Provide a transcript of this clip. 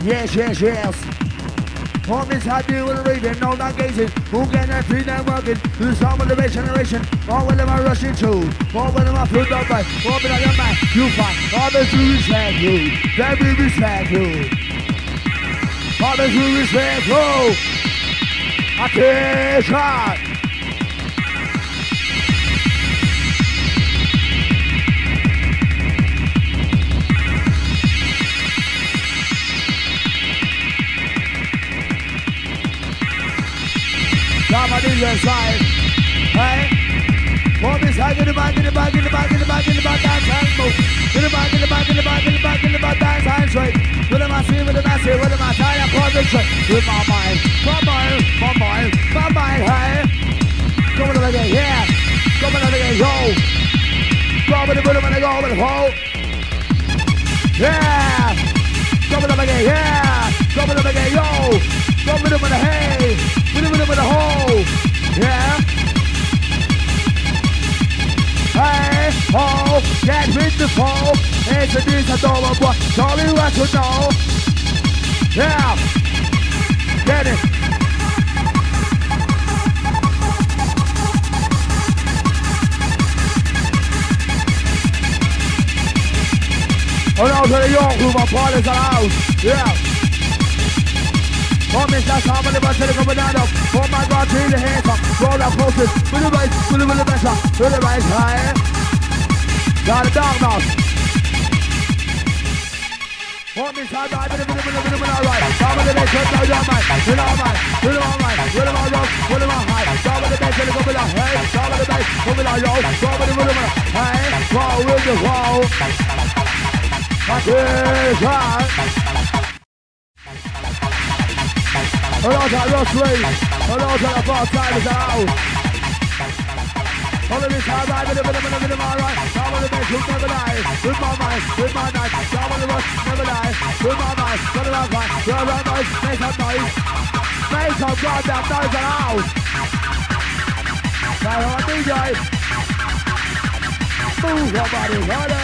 Yes, yes, yes. Home is happy with the reading, no not gazing. Who can that feed them working? To the sound of the base generation. More when them are rushing through. More when them are filled up by. More when them are you find. All the to respect you. That we respect you. All the to respect you. Attention. Somebody inside, hey? What is high in the back, in the back, in the back, in the back, in the back, dance and move. In the back, in the back, in the back, in the back, in the back, dance and straight. With the massive, with the massive, with the massive, I concentrate. With my mind, my mind, my mind, my mind, hey? Come on again, yeah. Come on again, yo. Go with the rhythm and go with the hole. Yeah. Come on again, yeah. Come on again, yo. Go with them with the hay. With the hole, yeah. Hey, ho, get with the pole. Introduce a door of what? Tell me what you know. Yeah, get it. Oh no, to the York room, my party's allowed. Yeah. Oh, Mr. Sam, the bus is coming down up. Oh my God, see the hands up. Roll up closest. With the right, with the better. With the right high. Got it down now. Oh, Mr. Sam, with the right. Down with the bass, with the right. With the right, with the right. With the right, with the right. Down with the bass, with the right. Hey, down with the bass, with the right. Down with the right. Hey, roll with the roll. That's right. Hello to Ross Lee. Hello to the bar side of the house. Follow this hard ride with the alright. Down on the bench, who's never die. With my mind, with my night. Down on the rush, never die. With my mind, got it out right. Go around noise, make some noise. Make some goddamn noise in the house. Now on DJ. Move your body, hold